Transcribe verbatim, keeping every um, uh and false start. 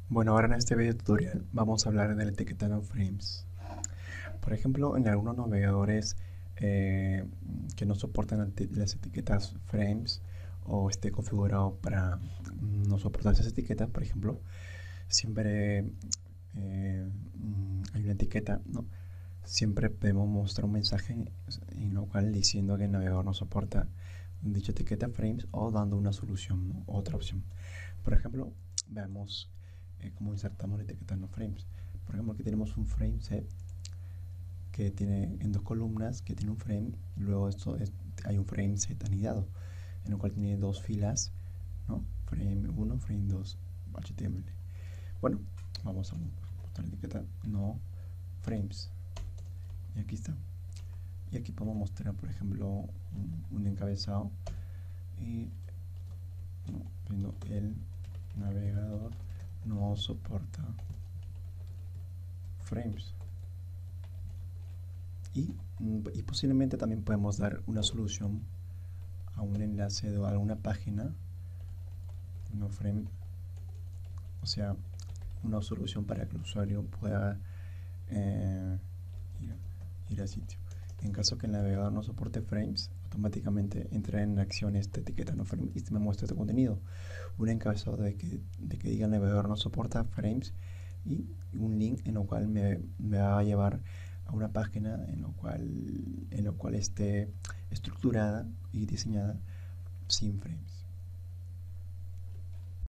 Bueno, ahora en este video tutorial vamos a hablar del etiquetado frames. Por ejemplo, en algunos navegadores eh, que no soportan las etiquetas frames o esté configurado para no soportar esas etiquetas, por ejemplo, siempre eh, hay una etiqueta, ¿no? Siempre podemos mostrar un mensaje en lo cual diciendo que el navegador no soporta dicha etiqueta frames o dando una solución, ¿no? Otra opción. Por ejemplo, veamos eh, cómo insertamos la etiqueta en los frames. Por ejemplo, aquí tenemos un frame set que tiene en dos columnas, que tiene un frame, y luego esto es, hay un frame set anidado, en el cual tiene dos filas, ¿no? Frame uno, frame dos, H T M L. Bueno, vamos a botar la etiqueta no frames. Y aquí está. Y aquí podemos mostrar, por ejemplo, un, un encabezado y no, el navegador no soporta frames. Y, y posiblemente también podemos dar una solución a un enlace de alguna página, no frame, o sea, una solución para que el usuario pueda eh, ir, ir al sitio. En caso que el navegador no soporte frames, automáticamente entra en acción esta etiqueta no frame y me muestra este contenido. Un encabezado de que, de que diga el navegador no soporta frames y un link en lo cual me, me va a llevar a una página en lo cual, en lo cual esté estructurada y diseñada sin frames.